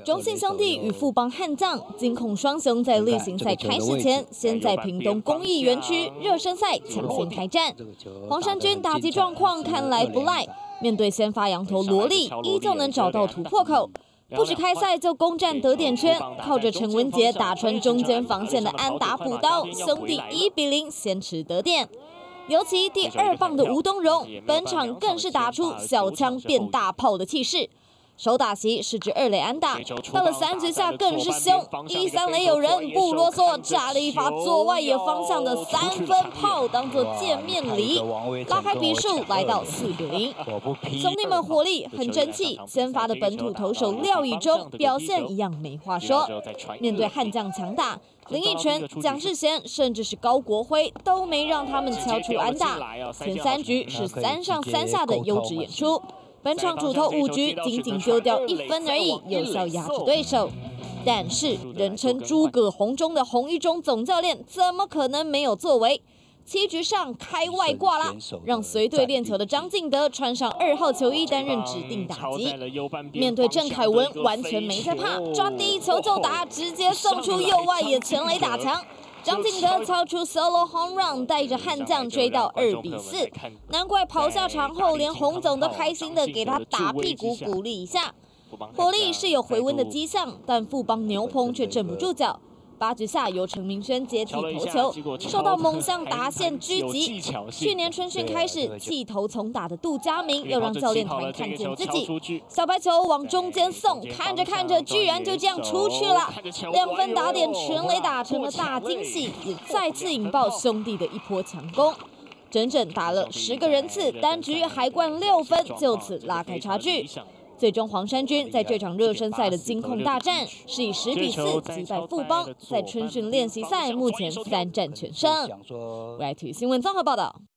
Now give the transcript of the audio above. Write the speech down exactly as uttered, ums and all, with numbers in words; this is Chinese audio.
中信兄弟与富邦悍将金控双雄在例行赛开始前，先在屏东工艺园区热身赛抢先开战。黄衫军打击状况看来不赖，面对先发洋投罗力，依旧能找到突破口。 不止开赛就攻占得点圈，靠着陈文杰打穿中间防线的安打补刀，兄弟一比零先持得点。尤其第二棒的吴东荣，本场更是打出小枪变大炮的气势。 手打席是支二垒安打，到了三局下更是凶，一三垒有人不啰嗦，炸了一发左外野方向的三分炮，当作见面礼，拉开比数来到四比零。兄弟们火力很争气，先发的本土投手廖以中表现一样没话说。面对悍将强打，林奕泉、蒋世贤甚至是高国辉都没让他们敲出安打，前三局是三上三下的优质演出。 本场主投五局，仅仅丢掉一分而已，有效压制对手。但是，人称诸葛红中的洪一中总教练怎么可能没有作为？七局上开外挂啦，让随队练球的张进德穿上二号球衣担任指定打击。面对郑凯文，完全没在怕，抓第一球就打，直接送出右外野全垒打墙。 张进德敲出 solo home run， 带着悍将追到二比四，难怪跑下场后，连洪总都开心的给他打屁股鼓励一下。火力是有回温的迹象，但富邦牛棚却镇不住脚。八局下由陈明轩接替投球，受到猛象达线狙击。去年春训开始，弃投从打的杜佳明要让教练团看见自己。小白球往中间送，看着看着，居然就这样出去了。两分打点全垒打成了大惊喜，也再次引爆兄弟的一波强攻。整整打了十个人次，单局还冠六分，就此拉开差距。 最终，黄衫军在这场热身赛的金控大战是以十比四击败富邦，在春训练习赛目前三战全胜。Y T 新闻综合报道。